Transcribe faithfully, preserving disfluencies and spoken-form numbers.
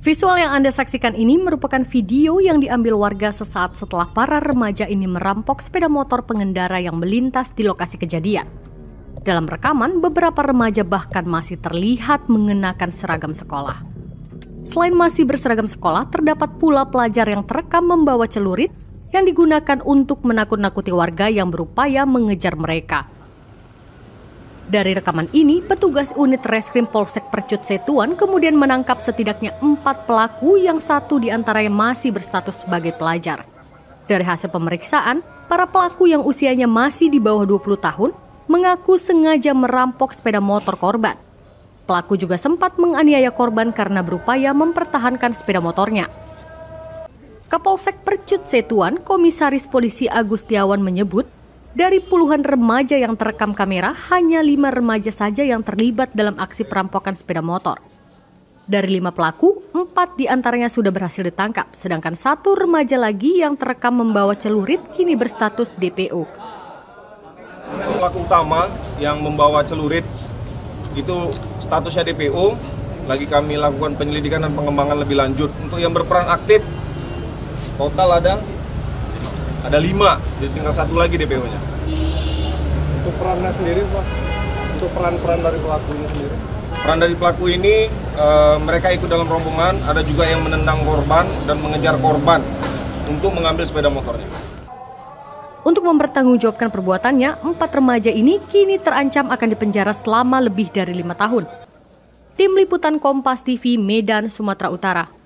Visual yang Anda saksikan ini merupakan video yang diambil warga sesaat setelah para remaja ini merampok sepeda motor pengendara yang melintas di lokasi kejadian. Dalam rekaman, beberapa remaja bahkan masih terlihat mengenakan seragam sekolah. Selain masih berseragam sekolah, terdapat pula pelajar yang terekam membawa celurit yang digunakan untuk menakut-nakuti warga yang berupaya mengejar mereka. Dari rekaman ini, petugas unit Reskrim Polsek Percut Setuan kemudian menangkap setidaknya empat pelaku yang satu diantaranya masih berstatus sebagai pelajar. Dari hasil pemeriksaan, para pelaku yang usianya masih di bawah dua puluh tahun mengaku sengaja merampok sepeda motor korban. Pelaku juga sempat menganiaya korban karena berupaya mempertahankan sepeda motornya. Kapolsek Percut Setuan, Komisaris Polisi Agustiawan menyebut, dari puluhan remaja yang terekam kamera, hanya lima remaja saja yang terlibat dalam aksi perampokan sepeda motor. Dari lima pelaku, empat diantaranya sudah berhasil ditangkap, sedangkan satu remaja lagi yang terekam membawa celurit kini berstatus D P O. Pelaku utama yang membawa celurit itu statusnya D P O, lagi kami lakukan penyelidikan dan pengembangan lebih lanjut. Untuk yang berperan aktif, total ada Ada lima, jadi tinggal satu lagi D P O-nya. Untuk perannya sendiri, Pak? Untuk peran-peran dari pelaku ini sendiri? Peran dari pelaku ini, e, mereka ikut dalam rombongan, ada juga yang menendang korban dan mengejar korban untuk mengambil sepeda motornya. Untuk mempertanggungjawabkan perbuatannya, empat remaja ini kini terancam akan dipenjara selama lebih dari lima tahun. Tim Liputan Kompas T V, Medan, Sumatera Utara.